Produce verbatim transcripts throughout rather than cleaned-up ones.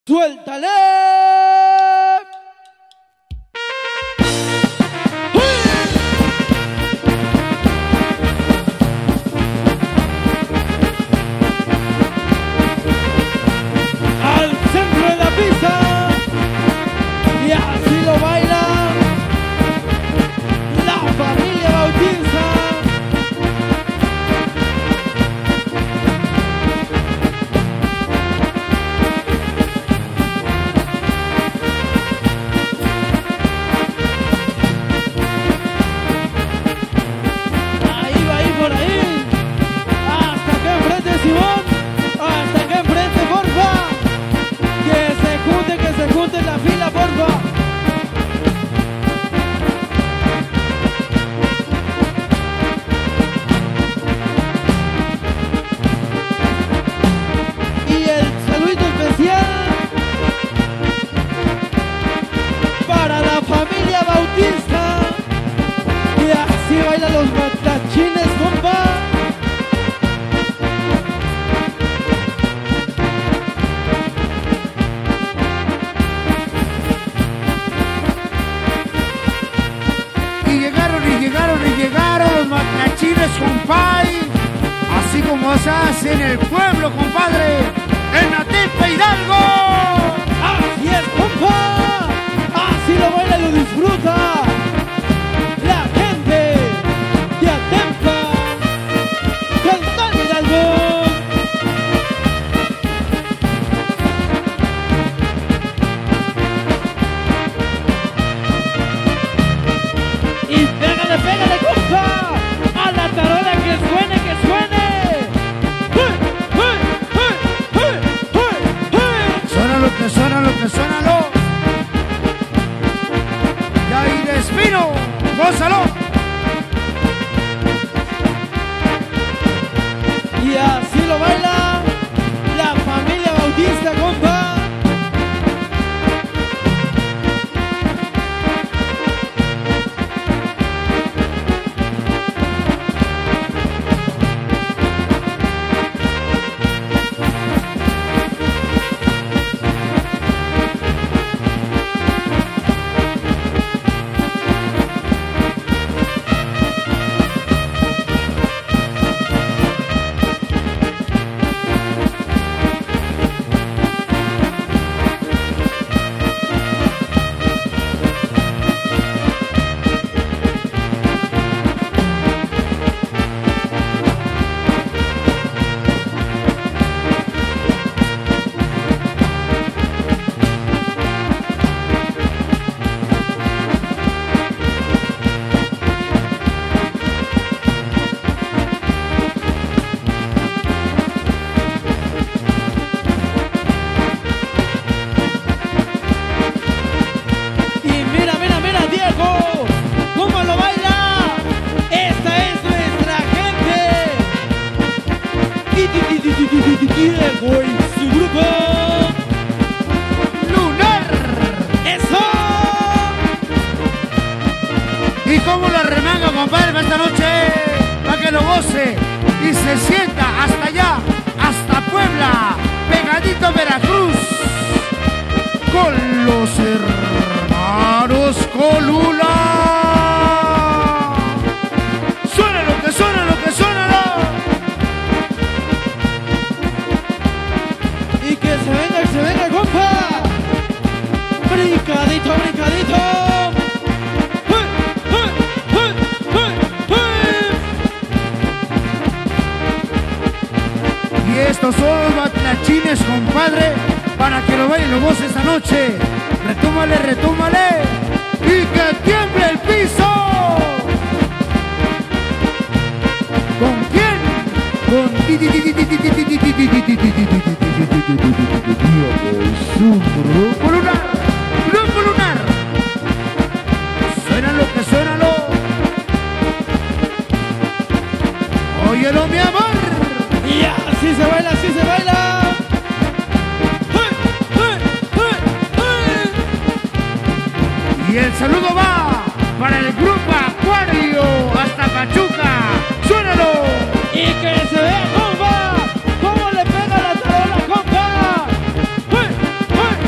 ¡Suéltale! Al centro de la pista y así lo baila la familia Bautista. Los matachines, compa. Y llegaron, y llegaron, y llegaron los matachines, compa. Así como se hace en el pueblo, compadre, en Atempa, Hidalgo. Así es, compa. Así lo baila y lo disfruta la gente de Atempa, cantando Hidalgo. Y pégale, pégale, compa, a la tarola que suene, que suene. Suena lo que suena, lo que suena, lo. Y ahí despino, gózalo. Y así lo baila la familia Bautista, compa. Diego y su grupo Lunar. ¡Eso! Y como la remanga, compadre, para esta noche, para que lo goce y se sienta hasta allá, hasta Puebla, pegadito a Veracruz, con los hermanos Colula. Suena lo que suena, lo que suena, ¿no? Y que se venga, que se venga, compa. Brincadito, brincadito. Y estos son los batlachines, compadre, para que lo bailen y lo goce esta noche. Retúmale, retúmale y que tiemble el piso. ¿Con quién? Con Grupo Lunar. Grupo Lunar. Suena lo que suena lo. Óyelo, mi amor. Y así se baila, así se baila. Y el saludo va para el grupo Acuario hasta Pachuca. ¡Suénalo! Y que se vea, compa, cómo le pega la tarola, compa. ¡Uy, uy!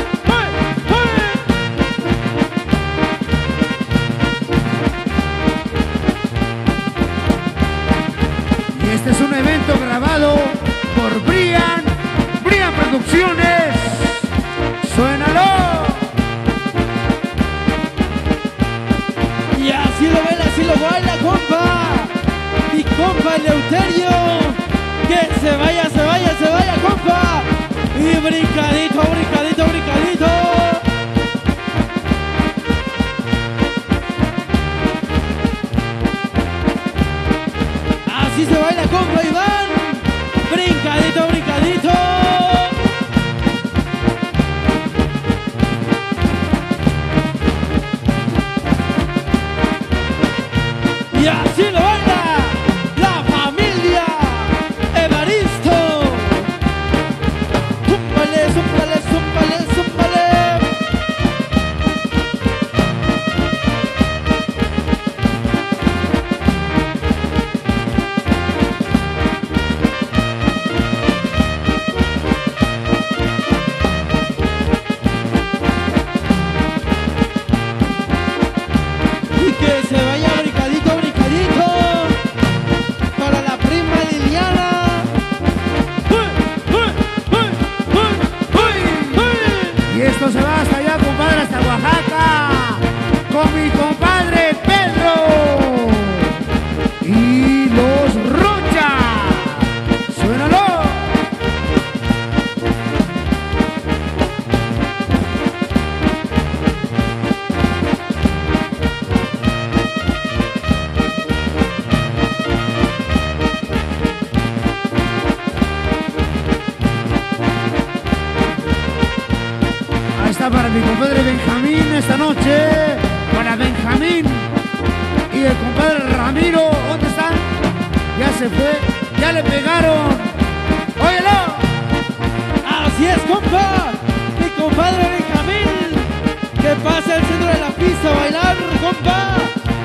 esto se va hasta allá, compadre, hasta Oaxaca, con mi compadre Pedro y los Rocha. ¡Suénalo! Para mi compadre Benjamín esta noche, para Benjamín y el compadre Ramiro. ¿Dónde están? Ya se fue, ya le pegaron. ¡Óyelo! Así es, compa, mi compadre Benjamín, que pasa al centro de la pista a bailar, compa.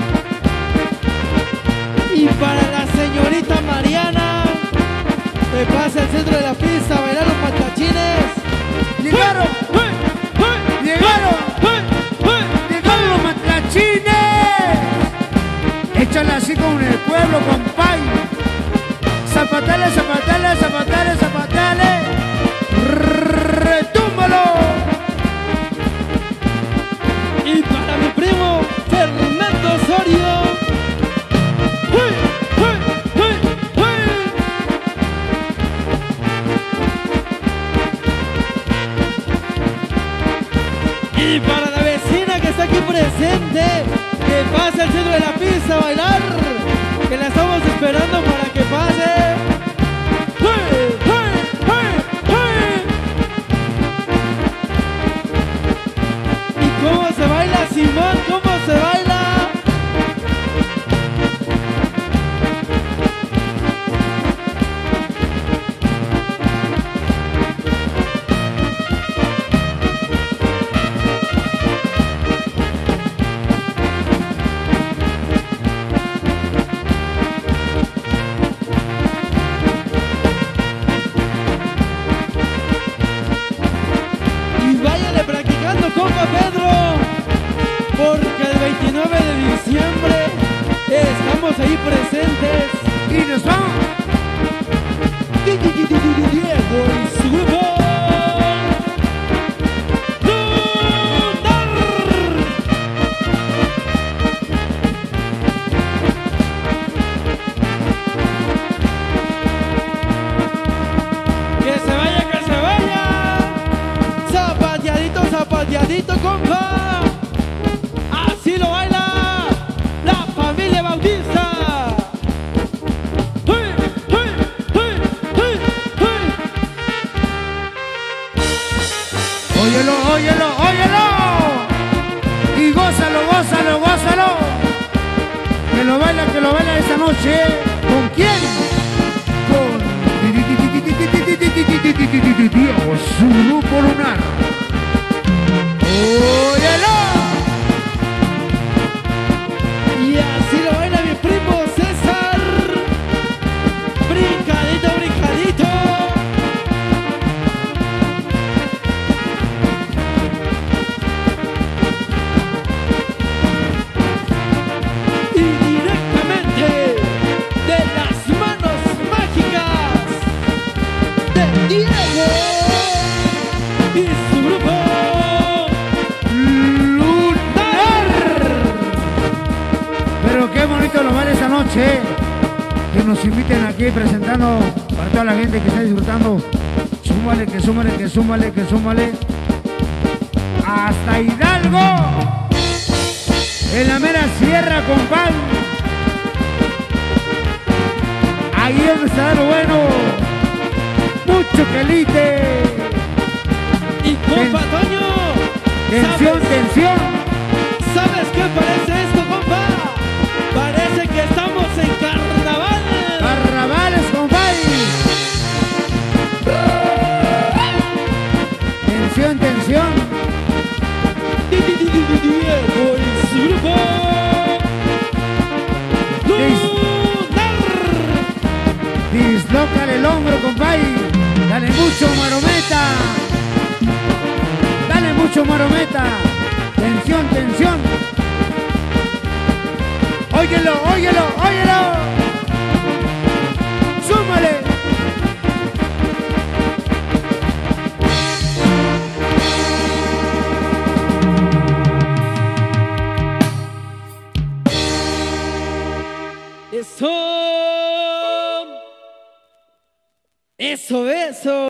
Y para la señorita Mariana, que pasa al centro de la pista a bailar los patachines. ¡Llegaron! ¡Llegaron! ¡Llegaron los matlachines! Échale así con el pueblo, compay. Zapatale, zapatale, zapatale, zapatale. ¡Retúmbalo! Y para mi primo Fernando Osorio. Y para la vecina que está aquí presente, que pase al centro de la pista a bailar, que la estamos esperando para que pase. ¡Hey, hey, hey, hey! ¿Y cómo se baila, Simón? ¿Cómo se baila? Compa Pedro, porque el veintinueve de diciembre estamos ahí presentes y nos vamos. Diego y su grupo Lunar. Que se vaya, que se vaya. Zapateadito, zapateadito, compa. Así lo baila la familia Bautista. ¡Hey, hey, hey, hey, hey! Óyelo, óyelo, óyelo. Y gózalo, gózalo, gózalo. Que lo baila, que lo baila esta noche. ¿Con quién? Con Diego, su grupo Lunar. ¡Óyelo! Y así lo baila mi primo César. Brincadito, brincadito. Y directamente de las manos mágicas de Diego y su grupo Qué bonito lo vale esta noche, que nos inviten aquí presentando para toda la gente que está disfrutando. Súmale, que súmale, que súmale, que súmale hasta Hidalgo, en la mera sierra, compadre. Ahí es donde está lo bueno, mucho quelite. Y compa Toño, tensión, ¿sabes? tensión. ¿Sabes qué parece esto, compa? Parece que estamos en carnaval. Carnavales, compadre. Tensión, tensión. Diego y su grupo Lunar. Dislócale el hombro, compadre. Dale mucho marometa. Dale mucho marometa. Tensión, tensión. Óyelo, óyelo, óyelo. Súmale. Eso. Eso, eso.